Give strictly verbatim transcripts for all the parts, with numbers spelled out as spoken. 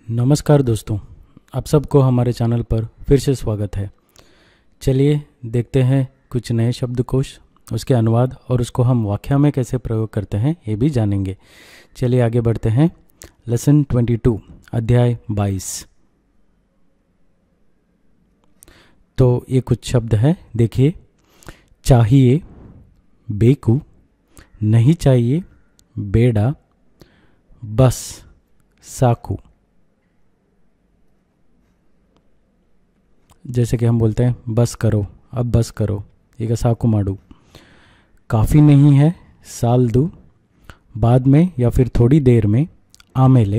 नमस्कार दोस्तों, आप सबको हमारे चैनल पर फिर से स्वागत है। चलिए देखते हैं कुछ नए शब्दकोश, उसके अनुवाद और उसको हम वाक्य में कैसे प्रयोग करते हैं ये भी जानेंगे। चलिए आगे बढ़ते हैं। लेसन बाईस, अध्याय बाईस। तो ये कुछ शब्द हैं, देखिए। चाहिए, बेकू, नहीं चाहिए, बेड़ा, बस, साकू। जैसे कि हम बोलते हैं बस करो, अब बस करो, ಈಗ साकू माडू। काफ़ी नहीं है, साल दू, बाद में या फिर थोड़ी देर में, आमेले।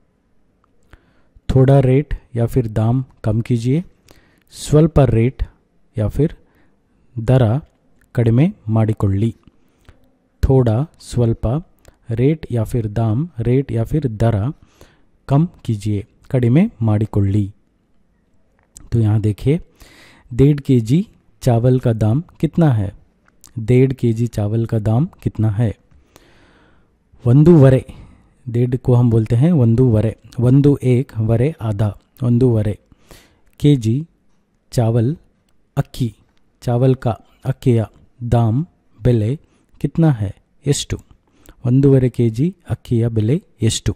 थोड़ा रेट या फिर दाम कम कीजिए, स्वल्प रेट या फिर दर कಡಿಮೆ ಮಾಡಿಕೊಳ್ಳಿ। थोड़ा, स्वल्प, रेट या फिर दाम, रेट या फिर दर कम कीजिए, कಡಿಮೆ ಮಾಡಿಕೊಳ್ಳಿ। तो यहाँ देखिए, डेढ़ के जी चावल का दाम कितना है? डेढ़ के जी चावल का दाम कितना है? ಒಂದೂವರೆ, डेढ़ को हम बोलते हैं ಒಂದೂವರೆ। ಒಂದು एक, वरे आधा, ಒಂದೂವರೆ। के जी चावल, अक्की, चावल का अक्किया दाम, ಬೆಲೆ कितना है? ಎಷ್ಟು। ಒಂದೂವರೆ के जी अक्किया ಬೆಲೆ ಎಷ್ಟು?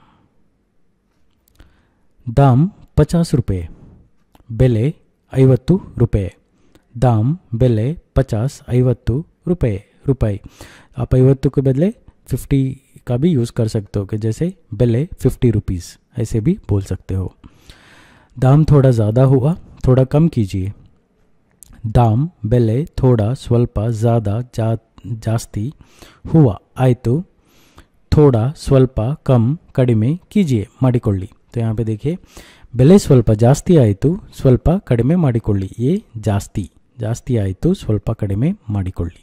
दाम पचास रुपये, ಬೆಲೆ ಐವತ್ತು रुपये। दाम, ಬೆಲೆ पचास, ಐವತ್ತು रुपये, रुपये। आप ಐವತ್ತು के बदले फिफ्टी का भी यूज़ कर सकते हो, कि जैसे ಬೆಲೆ फिफ्टी रुपीज़, ऐसे भी बोल सकते हो। दाम थोड़ा ज़्यादा हुआ, थोड़ा कम कीजिए। दाम, ಬೆಲೆ थोड़ा, स्वल्प, ज़्यादा, जा ಜಾಸ್ತಿ, हुआ, आयतु, थोड़ा, स्वल्प, कम, ಕಡಿಮೆ कीजिए, ಮಾಡಿಕೊಳ್ಳಿ। तो यहाँ पे देखिए, ಬೆಲೆ ಸ್ವಲ್ಪ ಜಾಸ್ತಿ ಆಯಿತು, ಸ್ವಲ್ಪ ಕಡಿಮೆ ಮಾಡಿಕೊಳ್ಳಿ। ये ಜಾಸ್ತಿ, ಜಾಸ್ತಿ ಆಯಿತು, ಸ್ವಲ್ಪ ಕಡಿಮೆ ಮಾಡಿಕೊಳ್ಳಿ।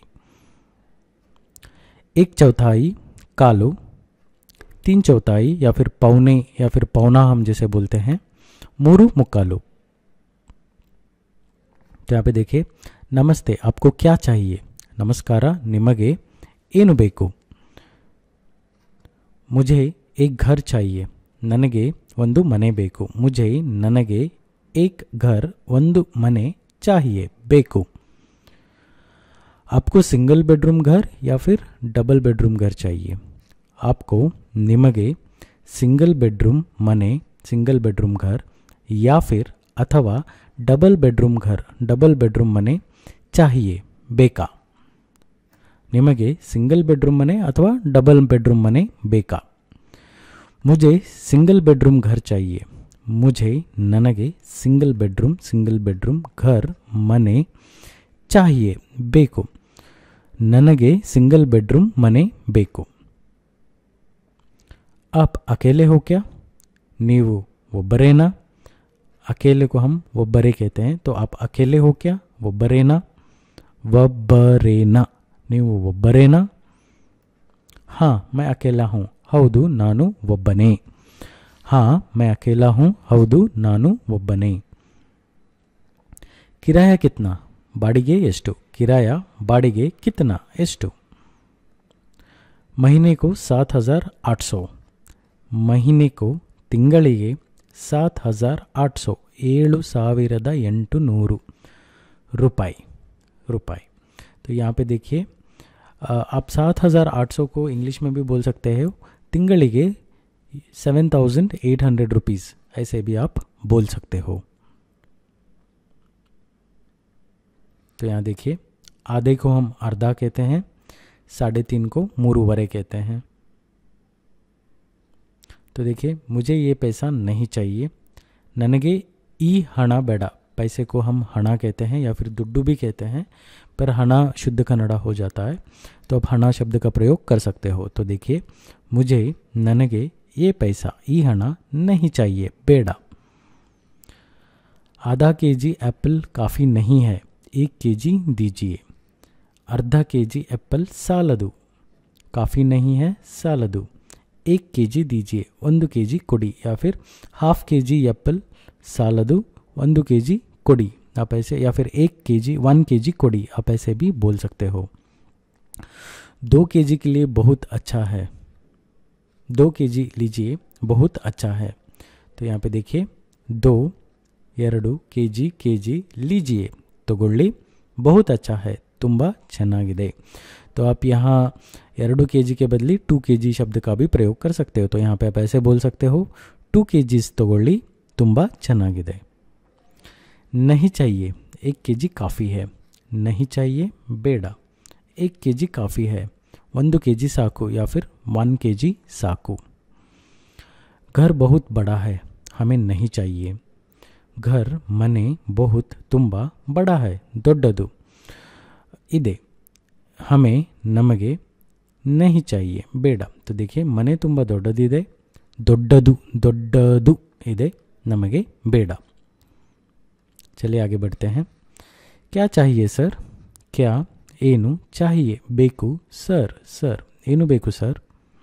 एक चौथाई, कालो। तीन चौथाई या फिर पौने या फिर पौना हम जैसे बोलते हैं, ಮೂರು ಮುಕ್ಕಾಲು। तो यहाँ पे देखिए, नमस्ते, आपको क्या चाहिए? नमस्कार, निಮಗೆ ಏನು ಬೇಕು? मुझे एक घर चाहिए, ನನಗೆ ಒಂದು ಮನೆ ಬೇಕು। मुझे ನನಗೆ एक घर, ಒಂದು ಮನೆ चाहिए, ಬೇಕು। आपको सिंगल बेडरूम घर या फिर डबल बेडरूम घर चाहिए? आपको, ನಿಮಗೆ सिंगल बेडरूम मने, सिंगल बेडरूम घर या फिर अथवा डबल बेडरूम घर, डबल बेडरूम मने चाहिए, ಬೇಕಾ। ನಿಮಗೆ सिंगल बेडरूम मने अथवा डबल बेडरूम मने ಬೇಕಾ। मुझे सिंगल बेडरूम घर चाहिए, मुझे ನನಗೆ सिंगल बेडरूम, सिंगल बेडरूम घर मने चाहिए, ಬೇಕು। ನನಗೆ सिंगल बेडरूम मने ಬೇಕು। आप अकेले हो क्या? ನೀವು ಒಬ್ಬರೇನಾ? अकेले को हम ಒಬ್ಬರೇ कहते हैं, तो आप अकेले हो क्या? ಒಬ್ಬರೇನಾ? ಒಬ್ಬರೇನಾ, ನೀವು ಒಬ್ಬರೇನಾ? हाँ, मैं अकेला हूँ, ಹೌದು, ನಾನು ಒಬ್ಬನೇ। हाँ, मैं अकेला हूँ, ಹೌದು, ನಾನು ಒಬ್ಬನೇ। किराया कितना? ಬಾಡಿಗೆ ಎಷ್ಟು? किराया, ಬಾಡಿಗೆ कितना, ಎಷ್ಟು? महीने को सात हजार आठ सौ, महीने को ತಿಂಗಳಿಗೆ सात हजार आठ सौ, ಏಳು ಸಾವಿರದ ಎಂಟುನೂರು रुपये, रुपये। तो यहाँ पे देखिए, आप सात हज़ार आठ सौ को इंग्लिश में भी बोल सकते हैं तिंगलिगे seven thousand eight hundred rupees, ऐसे भी आप बोल सकते हो। तो यहाँ देखिए, आधे को हम अर्धा कहते हैं, साढ़े तीन को ಮೂರುವರೆ कहते हैं। तो देखिए, मुझे ये पैसा नहीं चाहिए, ನನಗೆ ಈ ಹಣ ಬೇಡ। पैसे को हम हना कहते हैं या फिर दुड्डू भी कहते हैं, पर हना शुद्ध कन्नड़ा हो जाता है, तो आप हना शब्द का प्रयोग कर सकते हो। तो देखिए, मुझे, ನನಗೆ ये पैसा, ಈ ಹಣ नहीं चाहिए, ಬೇಡ। आधा के जी एप्पल काफ़ी नहीं है, एक के जी दीजिए। अर्धा के जी एप्पल ಸಾಲದು, काफ़ी नहीं है, ಸಾಲದು। एक के जी दीजिए, ಒಂದು के जी ಕೊಡಿ, या फिर हाफ के जी एप्पल ಸಾಲದು, ಒಂದು के जी ಕೊಡಿ, आप ऐसे, या फिर एक के जी, वन के जी ಕೊಡಿ, आप ऐसे भी बोल सकते हो। दो के जी के लिए बहुत अच्छा है, दो के जी लीजिए, बहुत अच्छा है। तो यहाँ पे देखिए दो ಎರಡು ಕೆಜಿ ಕೆಜಿ लीजिए तಗೊಳ್ಳಿ बहुत अच्छा है ತುಂಬಾ ಚೆನ್ನಾಗಿದೆ। तो आप यहाँ ಎರಡು ಕೆಜಿ के बदले टू केजी शब्द का भी प्रयोग कर सकते हो। तो यहाँ पे आप ऐसे बोल सकते हो टू केजीस तಗೊಳ್ಳಿ ತುಂಬಾ ಚೆನ್ನಾಗಿದೆ। नहीं चाहिए एक केजी काफ़ी है। नहीं चाहिए ಬೇಡ एक केजी काफ़ी है। ಒಂದು केजी साकु या फिर वन केजी साकु। घर बहुत बड़ा है हमें नहीं चाहिए। घर मने बहुत ತುಂಬಾ बड़ा है ದೊಡ್ಡದು ಇದೆ। हमें ನಮಗೆ नहीं चाहिए ಬೇಡ। तो देखिए ಮನೆ ತುಂಬ ದೊಡ್ಡದಿದೆ ದೊಡ್ಡದು ದೊಡ್ಡದು ಇದೆ ನಮಗೆ ಬೇಡ। चलिए आगे बढ़ते हैं। क्या चाहिए सर क्या ಏನು चाहिए ಬೇಕು सर सर ಏನು ಬೇಕು सर।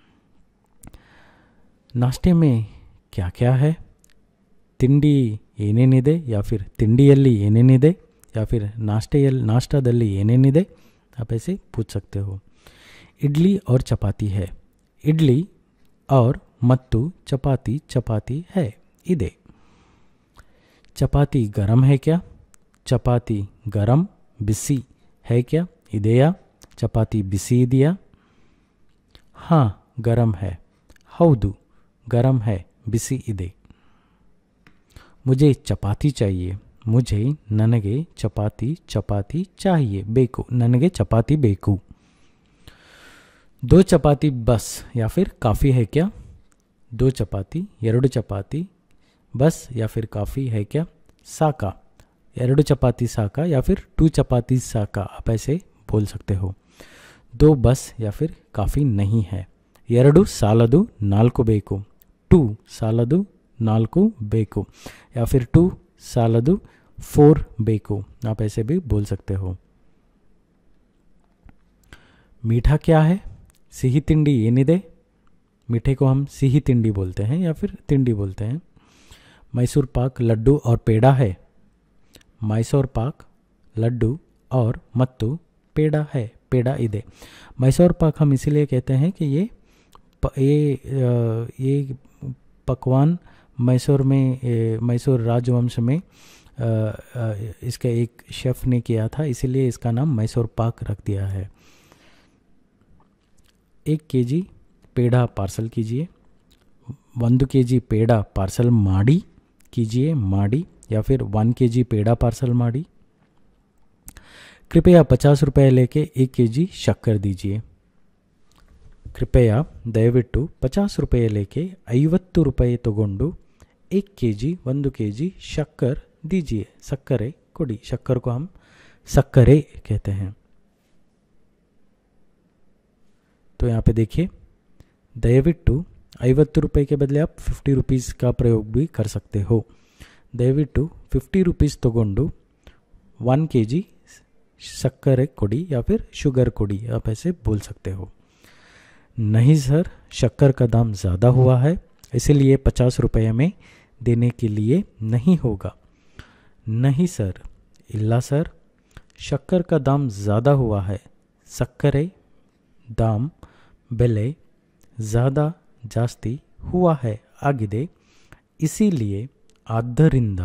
नाश्ते में क्या क्या है ತಿಂಡಿ ಏನೇನಿದೆ या फिर ತಿಂಡಿಯಲ್ಲಿ ಏನೇನಿದೆ या फिर नाश्तेಯಲ್ಲಿ नाश्ताದಲ್ಲಿ ಏನೇನಿದೆ आप ऐसे पूछ सकते हो। इडली और चपाती है इडली और मत्तु चपाती चपाती है ಇದೆ। चपाती गरम है क्या चपाती गरम बिसी है क्या ಇದೆಯಾ चपाती बिसी ಇದೆಯಾ। हाँ गरम है ಹೌದು गरम है बिसी ಇದೆ। मुझे चपाती चाहिए मुझे ನನಗೆ चपाती चपाती चाहिए ಬೇಕು ನನಗೆ चपाती ಬೇಕು। दो चपाती बस या फिर काफ़ी है क्या दो चपाती ಎರಡು चपाती बस या फिर काफ़ी है क्या। साका ಎರಡು चपाती साका या फिर टू चपाती साका आप ऐसे बोल सकते हो। दो बस या फिर काफ़ी नहीं है। ಎರಡು ಸಾಲದು ನಾಲ್ಕು ಬೇಕು टू ಸಾಲದು ನಾಲ್ಕು ಬೇಕು या फिर टू ಸಾಲದು फोर ಬೇಕು आप ऐसे भी बोल सकते हो। मीठा क्या है सिही तिंडी ಏನಿದೆ। मीठे को हम सिही तिंडी बोलते हैं या फिर तिंडी बोलते हैं। मैसूर पाक लड्डू और पेड़ा है मैसूर पाक लड्डू और मत्तु पेड़ा है पेड़ा ಇದೆ। मैसूर पाक हम इसीलिए कहते हैं कि ये ये ये पकवान मैसूर में मैसूर राजवंश में इसका एक शेफ ने किया था इसीलिए इसका नाम मैसूर पाक रख दिया है। एक केजी पेड़ा पार्सल कीजिए ಒಂದು केजी पेड़ा पार्सल ಮಾಡಿ कीजिए ಮಾಡಿ या फिर वन केजी पेड़ा पार्सल ಮಾಡಿ। कृपया पचास रुपये लेके एक केजी शक्कर दीजिए। कृपया ದಯವಿಟ್ಟು पचास रुपये लेके ಐವತ್ತು रुपये तಗೊಂಡು एक केजी ಒಂದು केजी शक्कर दीजिए सक्करे कोड़ी। शक्कर को हम सक्करे कहते हैं। तो यहाँ पे देखिए दयविಟ್ಟು ಐವತ್ತು रुपये के बदले आप फिफ्टी रुपीज़ का प्रयोग भी कर सकते हो। ದಯವಿಟ್ಟು फिफ्टी रुपीज़ तಗೊಂಡು वन केजी शक्करे कोड़ी या फिर शुगर कोड़ी आप ऐसे बोल सकते हो। नहीं सर शक्कर का दाम ज़्यादा हुआ है इसलिए पचास रुपये में देने के लिए नहीं होगा। नहीं सर इल्ला सर शक्कर का दाम ज़्यादा हुआ है सक्करे दाम ಬೆಲೆ ज़्यादा ಜಾಸ್ತಿ हुआ है आಗಿದೆ इसीलिए ಆದ್ದರಿಂದ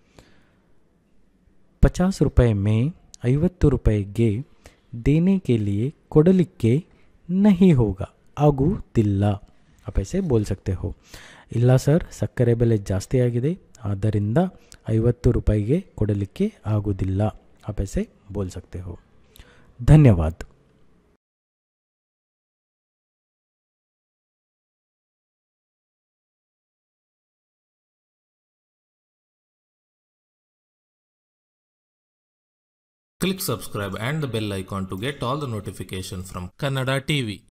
पचास रुपये में ಐವತ್ತು रुपये देने के लिए ಕೊಡಲಿಕ್ಕೆ नहीं होगा ಆಗುವುದಿಲ್ಲ आप ऐसे बोल सकते हो। ಇಲ್ಲ ಸರ್ ಸಕ್ಕರೆ ಬೆಲೆ ಜಾಸ್ತಿ ಆಗಿದೆ ಆದ್ದರಿಂದ ಐವತ್ತು रुपये ಕೊಡಲಿಕ್ಕೆ ಆಗುವುದಿಲ್ಲ आप ऐसे बोल सकते हो। धन्यवाद। Click subscribe and the bell icon to get all the notification from Kannada T V.